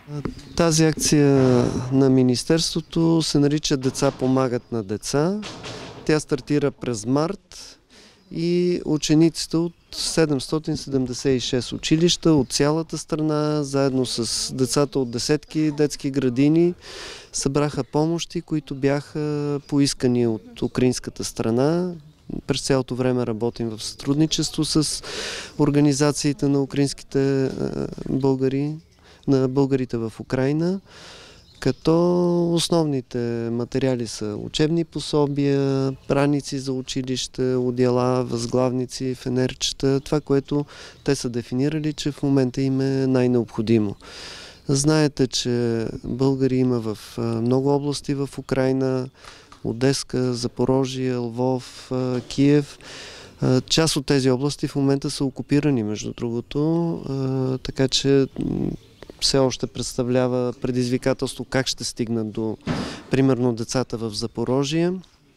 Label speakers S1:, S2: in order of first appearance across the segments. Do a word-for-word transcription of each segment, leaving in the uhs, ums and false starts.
S1: Тази акция на Министерството се нарича "Деца помагат на деца". Тя стартира през март и учениците от седемстотин седемдесет и шест училища от цялата страна, заедно с децата от десетки детски градини, събраха помощи, които бяха поискани от украинската страна. През цялото време работим в сътрудничество с организациите на украинските българи, на българите в Украйна, като основните материали са учебни пособия, праници за училище, одеяла, възглавници, фенерчета, това, което те са дефинирали, че в момента им е най-необходимо. Знаете, че българи има в много области в Украйна: Одеска, Запорожие, Лвов, Киев. Част от тези области в момента са окупирани, между другото, така че все още представлява предизвикателство как ще стигнат до, примерно, децата в Запорожие.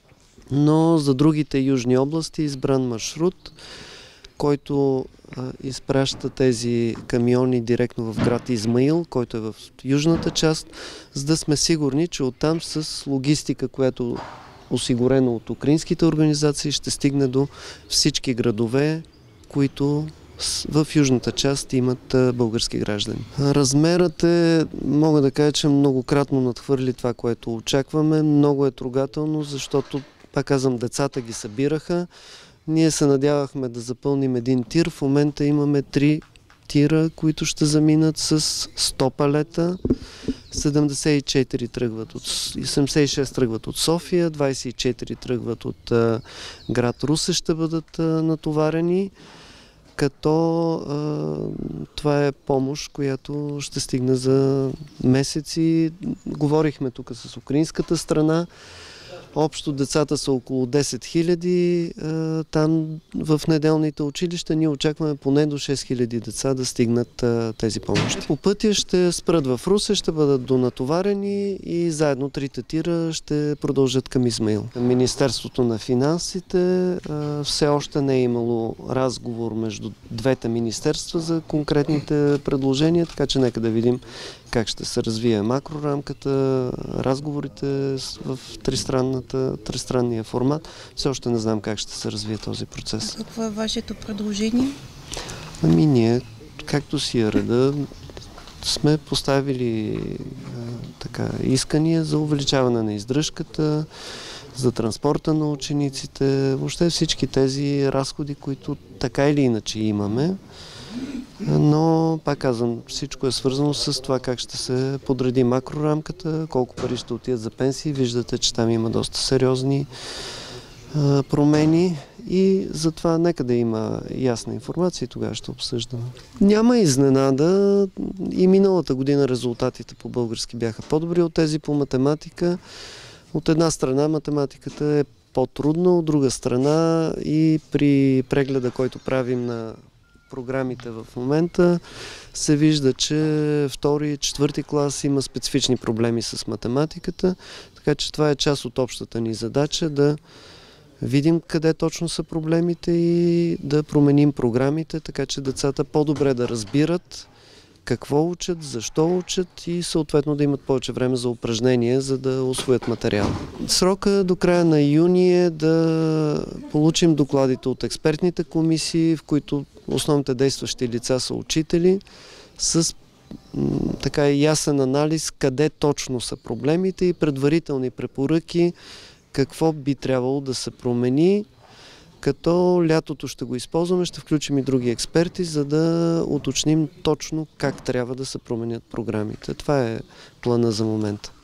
S1: Но за другите южни области е избран маршрут, който а, изпраща тези камиони директно в град Измаил, който е в южната част, за да сме сигурни, че оттам с логистика, която осигурена от украинските организации, ще стигне до всички градове, които в южната част имат български граждани. Размерът е, мога да кажа, че многократно надхвърли това, което очакваме. Много е трогателно, защото, пак казвам, децата ги събираха. Ние се надявахме да запълним един тир. В момента имаме три тира, които ще заминат с сто палета. седемдесет и четири тръгват от, седемдесет и шест тръгват от София, двадесет и четири тръгват от а, град Русе, ще бъдат а, натоварени, като а, това е помощ, която ще стигне за месеци. Говорихме тук с украинската страна. Общо децата са около десет хиляди. Там в неделните училища ние очакваме поне до шест хиляди деца да стигнат тези помощи. По пътя ще спрат в Русе, ще бъдат донатоварени и заедно трите тира ще продължат към Измаил. Министерството на финансите все още не е имало разговор между двете министерства за конкретните предложения, така че нека да видим как ще се развие макрорамката, разговорите в тристранния формат. Все още не знам как ще се развие този процес.
S2: Какво е вашето предложение?
S1: Ами ние, както си е реда, сме поставили а, така, искания за увеличаване на издръжката, за транспорта на учениците, въобще всички тези разходи, които така или иначе имаме. Но, пак казвам, всичко е свързано с това как ще се подреди макрорамката, колко пари ще отидат за пенсии. Виждате, че там има доста сериозни а, промени и затова нека да има ясна информация и тогава ще обсъждаме. Няма изненада. И миналата година резултатите по български бяха по-добри от тези по математика. От една страна математиката е по-трудна, от друга страна и при прегледа, който правим на програмите в момента, се вижда, че втори и четвърти клас има специфични проблеми с математиката, така че това е част от общата ни задача да видим къде точно са проблемите и да променим програмите, така че децата по-добре да разбират какво учат, защо учат и съответно да имат повече време за упражнения, за да усвоят материал. Срока до края на юни е да получим докладите от експертните комисии, в които основните действащи лица са учители, с така ясен анализ къде точно са проблемите и предварителни препоръки какво би трябвало да се промени. Като лятото ще го използваме, ще включим и други експерти, за да уточним точно как трябва да се променят програмите. Това е плана за момента.